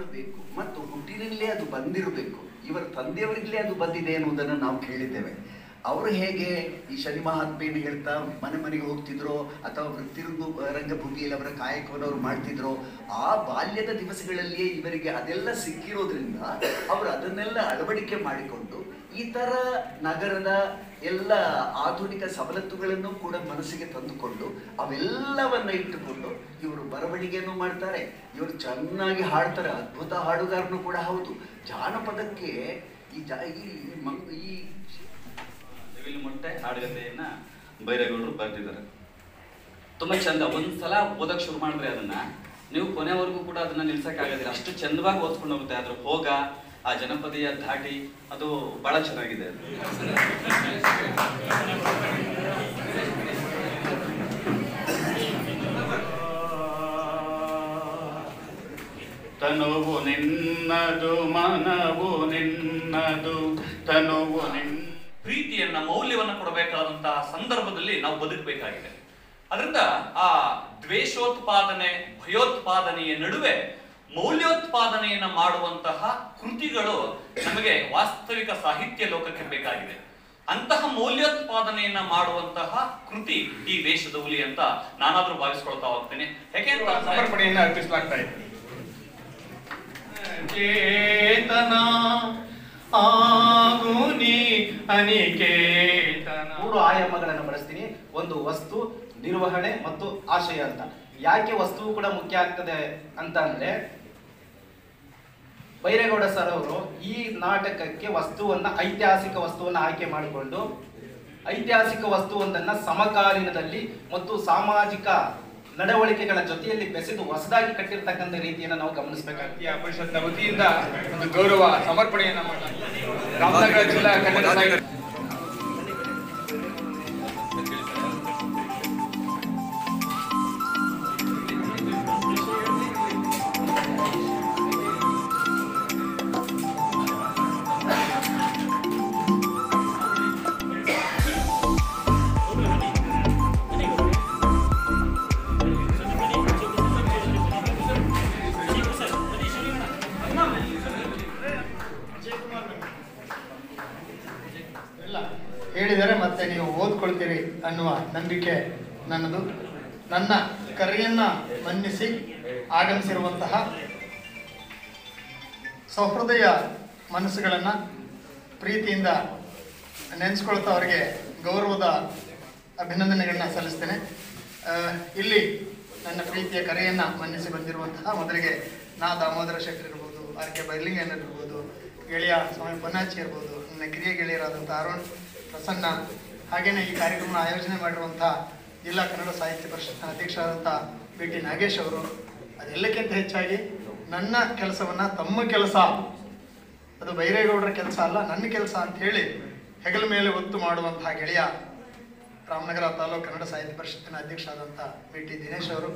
ಬರಬೇಕು ಮತ್ತು ಹುಟ್ಟಿನಿಂದಲೇ ಅದು ಬಂದಿರಬೇಕು. ಇವರ ತಂದೆಯವರಿಂದಲೇ ಅದು ಬಂದಿದೆ ಎನ್ನುವುದನ್ನು ನಾವು ಕೇಳಿದ್ದೇವೆ. ಅವರು ಹೇಗೆ ಈ ಶನಿ ಮಹಾತ್ಮೆಯನ್ನು ಹೇಳ್ತಾ ಮನೆ ಮನೆಗೆ ಹೋಗ್ತಿದ್ರೋ ಅಥವಾ ರಂಗಭೂಮಿಯಲ್ಲಿ ಅವರ ಕಾಯಕವನ್ನು ಅವರು ಮಾಡ್ತಿದ್ರೋ, ಆ ಬಾಲ್ಯದ ದಿವಸಗಳಲ್ಲಿಯೇ ಇವರಿಗೆ ಅದೆಲ್ಲ ಸಿಕ್ಕಿರೋದ್ರಿಂದ ಅವರು ಅದನ್ನೆಲ್ಲ ಅಳವಡಿಕೆ ಮಾಡಿಕೊಂಡು ಈ ಥರ ನಗರದ ಎಲ್ಲ ಆಧುನಿಕ ಸವಲತ್ತುಗಳನ್ನು ಕೂಡ ಮನಸ್ಸಿಗೆ ತಂದುಕೊಂಡು ಅವೆಲ್ಲವನ್ನ ಇಟ್ಟುಕೊಂಡು ಇವರು ಬರವಣಿಗೆಯನ್ನು ಮಾಡ್ತಾರೆ. ಇವರು ಚೆನ್ನಾಗಿ ಹಾಡ್ತಾರೆ, ಅದ್ಭುತ ಹಾಡುಗಾರನು ಕೂಡ ಹೌದು. ಜಾನಪದಕ್ಕೆ ಈ ಮೊಟ್ಟೆ ಹಾಡುಗತೆಯನ್ನ ಬೈರೇಗೌಡರು ಬರ್ತಿದ್ದಾರೆ. ತುಂಬಾ ಚಂದ. ಒಂದ್ಸಲ ಓದಕ್ ಶುರು ಮಾಡಿದ್ರೆ ಅದನ್ನ ನೀವು ಕೊನೆವರೆಗೂ ಕೂಡ ಅದನ್ನ ನಿಲ್ಸಕ್ಕಾಗೋದಿಲ್ಲ, ಅಷ್ಟು ಚಂದವಾಗಿ ಓದ್ಕೊಂಡು ಹೋಗುತ್ತೆ. ಅದ್ರ ಹೋಗ, ಆ ಜನಪದೀಯ ಧಾಟಿ, ಅದು ಬಹಳ ಚೆನ್ನಾಗಿದೆ. ತನುವು ನಿನ್ನದು ಮನವು ನಿನ್ನದು ತನುವು ನಿನ್ನ. ಪ್ರೀತಿಯನ್ನ ಮೌಲ್ಯವನ್ನ ಕೊಡಬೇಕಾದಂತಹ ಸಂದರ್ಭದಲ್ಲಿ ನಾವು ಬದುಕಬೇಕಾಗಿದೆ. ಅದರಿಂದ ಆ ದ್ವೇಷೋತ್ಪಾದನೆ ಭಯೋತ್ಪಾದನೆಯ ನಡುವೆ ಮೌಲ್ಯೋತ್ಪಾದನೆಯನ್ನ ಮಾಡುವಂತಹ ಕೃತಿಗಳು ನಮಗೆ ವಾಸ್ತವಿಕ ಸಾಹಿತ್ಯ ಲೋಕಕ್ಕೆ ಬೇಕಾಗಿದೆ. ಅಂತಹ ಮೌಲ್ಯೋತ್ಪಾದನೆಯನ್ನ ಮಾಡುವಂತಹ ಕೃತಿ ಈ ವೇಷದ ಹುಲಿ ಅಂತ ನಾನಾದ್ರೂ ಭಾವಿಸ್ಕೊಳ್ತಾ ಹೋಗ್ತೇನೆ. ಯಾಕೆಂತ ಸಮರ್ಪಣೆಯನ್ನು ಅರ್ಪಿಸಲಾಗ್ತಾ ಇದೆ. ಚೇತನ ಆಗುನಿ ಅನಿಕೇತನ. 3 ಆಯಾಮಗಳನ್ನು ಬಳಸ್ತೀನಿ. ಒಂದು ವಸ್ತು, ನಿರ್ವಹಣೆ ಮತ್ತು ಆಶಯ ಅಂತ. ಯಾಕೆ ವಸ್ತುವು ಕೂಡ ಮುಖ್ಯ ಆಗ್ತದೆ ಅಂತ ಅಂದ್ರೆ, ಬೈರೇಗೌಡ ಸರ್ ಅವರು ಈ ನಾಟಕಕ್ಕೆ ವಸ್ತುವನ್ನ ಐತಿಹಾಸಿಕ ವಸ್ತುವನ್ನ ಆಯ್ಕೆ ಮಾಡಿಕೊಂಡು ಐತಿಹಾಸಿಕ ವಸ್ತುವೊಂದನ್ನ ಸಮಕಾಲೀನದಲ್ಲಿ ಮತ್ತು ಸಾಮಾಜಿಕ ನಡವಳಿಕೆಗಳ ಜೊತೆಯಲ್ಲಿ ಬೆಸೆದು ಹೊಸದಾಗಿ ಕಟ್ಟಿರ್ತಕ್ಕಂಥ ರೀತಿಯನ್ನು ನಾವು ಗಮನಿಸಬೇಕಾಗ್ತದೆ. ಪರಿಷತ್ನ ವತಿಯಿಂದ ಒಂದು ಗೌರವ ಸಮರ್ಪಣೆಯನ್ನ ಮಾಡಲಾಗಿದೆ. ರಾಮನಗರ ಜಿಲ್ಲಾ ಕನ್ನಡ ಸಾಹಿತ್ಯ ಹೇಳಿದರೆ ಮತ್ತೆ ನೀವು ಓದ್ಕೊಳ್ತೀರಿ ಅನ್ನುವ ನಂಬಿಕೆ ನನ್ನದು. ನನ್ನ ಕರೆಯನ್ನು ಮನ್ನಿಸಿ ಆಗಮಿಸಿರುವಂತಹ ಸಹೃದಯ ಮನಸ್ಸುಗಳನ್ನು ಪ್ರೀತಿಯಿಂದ ನೆನೆಸ್ಕೊಳ್ತಾ ಅವರಿಗೆ ಗೌರವದ ಅಭಿನಂದನೆಗಳನ್ನ ಸಲ್ಲಿಸ್ತೇನೆ. ಇಲ್ಲಿ ನನ್ನ ಪ್ರೀತಿಯ ಕರೆಯನ್ನು ಮನ್ನಿಸಿ ಬಂದಿರುವಂತಹ ಮೊದಲಿಗೆ ನಾ ದಾಮೋದರ ಶೆಟ್ಟಿ ಇರ್ಬೋದು, ಆರ್ ಕೆ ಬೈಲಿಂಗನ್ ಇರ್ಬೋದು, ಗೆಳೆಯ ಸ್ವಾಮಿ ಪೊನ್ನಾಚಿ ಇರ್ಬೋದು, ನನ್ನ ಕಿರಿಯ ಗೆಳೆಯರಾದಂಥ ಅರುಣ್ ಪ್ರಸನ್ನ, ಹಾಗೆಯೇ ಈ ಕಾರ್ಯಕ್ರಮ ಆಯೋಜನೆ ಮಾಡಿರುವಂಥ ಜಿಲ್ಲಾ ಕನ್ನಡ ಸಾಹಿತ್ಯ ಪರಿಷತ್ನ ಅಧ್ಯಕ್ಷರಾದಂಥ BT ನಾಗೇಶ್ ಅವರು, ಅದೆಲ್ಲಕ್ಕಿಂತ ಹೆಚ್ಚಾಗಿ ನನ್ನ ಕೆಲಸವನ್ನು ತಮ್ಮ ಕೆಲಸ, ಅದು ಬೈರೇಗೌಡರ ಕೆಲಸ ಅಲ್ಲ ನನ್ನ ಕೆಲಸ ಅಂತ ಹೇಳಿ ಹೆಗಲ ಮೇಲೆ ಒತ್ತು ಮಾಡುವಂತಹ ಗೆಳೆಯ ರಾಮನಗರ ತಾಲೂಕು ಕನ್ನಡ ಸಾಹಿತ್ಯ ಪರಿಷತ್ತಿನ ಅಧ್ಯಕ್ಷರಾದಂಥ BT ದಿನೇಶ್ ಅವರು,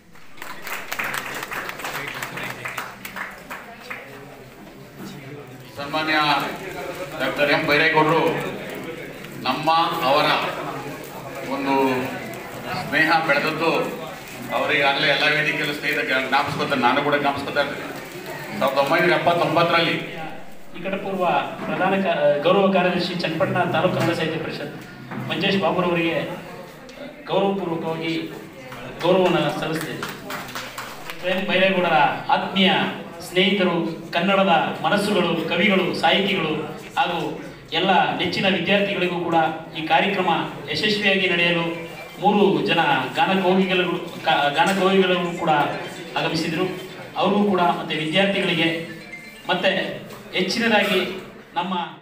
ಸನ್ಮಾನ್ಯ ಡಾಕ್ಟರ್ ಎಂ ಬೈರೇಗೌಡರು ನಮ್ಮ ಅವರ ಒಂದು ಸ್ನೇಹ ಬೆಳೆದದ್ದು ಅವರಿಗಾಗಲೇ ಎಲ್ಲ ವೇದಿಕೆಯಲ್ಲೂ ಸ್ನೇಹಿತ ಜ್ಞಾಪಿಸ್ಕೊತಾರೆ, ನಾನು ಕೂಡ ಜ್ಞಾಪಿಸ್ಕೊತಾ ಇರ್ತೀನಿ. 1979ರಲ್ಲಿ ನಿಕಟಪೂರ್ವ ಪ್ರಧಾನ ಗೌರವ ಕಾರ್ಯದರ್ಶಿ ಚನ್ನಪಟ್ಟಣ ತಾಲೂಕು ಕನ್ನಡ ಸಾಹಿತ್ಯ ಪರಿಷತ್ ಮಂಜೇಶ್ ಬಾಬುರವರಿಗೆ ಗೌರವಪೂರ್ವಕವಾಗಿ ಗೌರವವನ್ನು ಸಲ್ಲಿಸ್ತೇನೆ. ಬೈರೇಗೌಡರ ಆತ್ಮೀಯ ಸ್ನೇಹಿತರು, ಕನ್ನಡದ ಮನಸ್ಸುಗಳು, ಕವಿಗಳು, ಸಾಹಿತಿಗಳು ಹಾಗೂ ಎಲ್ಲ ನೆಚ್ಚಿನ ವಿದ್ಯಾರ್ಥಿಗಳಿಗೂ ಕೂಡ ಈ ಕಾರ್ಯಕ್ರಮ ಯಶಸ್ವಿಯಾಗಿ ನಡೆಯಲು 3 ಜನ ಗಾನಕೋಗಿಗಳು ಕೂಡ ಆಗಮಿಸಿದರು. ಅವ್ರಿಗೂ ಕೂಡ ಮತ್ತು ವಿದ್ಯಾರ್ಥಿಗಳಿಗೆ ಮತ್ತು ಹೆಚ್ಚಿನದಾಗಿ ನಮ್ಮ